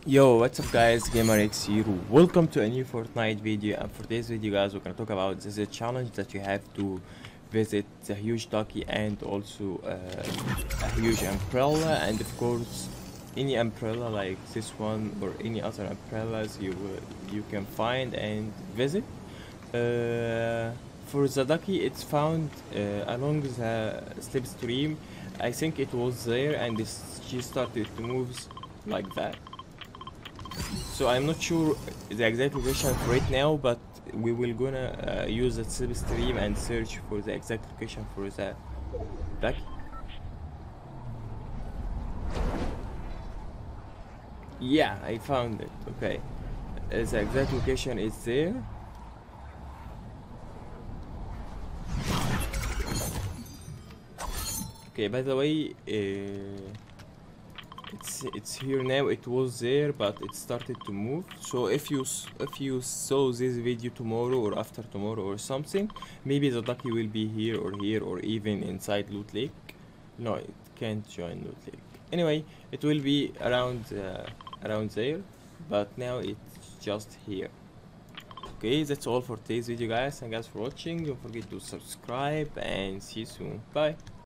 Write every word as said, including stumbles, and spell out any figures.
Yo, what's up guys, GamerX here. Welcome to a new Fortnite video, and for today's video guys we're gonna talk about this is a challenge that you have to visit the huge ducky and also uh, a huge umbrella, and of course any umbrella like this one or any other umbrellas you uh, you can find and visit. Uh, for the ducky, it's found uh, along the slipstream. I think it was there and it's, she started to move like that. So I'm not sure the exact location right now, but we will gonna uh, use the slipstream and search for the exact location for the ducky. Yeah, I found it. Okay, uh, the exact location is there. Okay, by the way, uh, it's it's here now. It was there but it started to move. So if you s if you saw this video tomorrow or after tomorrow or something, maybe the ducky will be here or here or even inside Loot Lake. No, it can't join Loot Lake. Anyway, it will be around uh, around there, but now it's just here. Okay, that's all for today's video guys. Thank you guys for watching. Don't forget to subscribe and see you soon. Bye.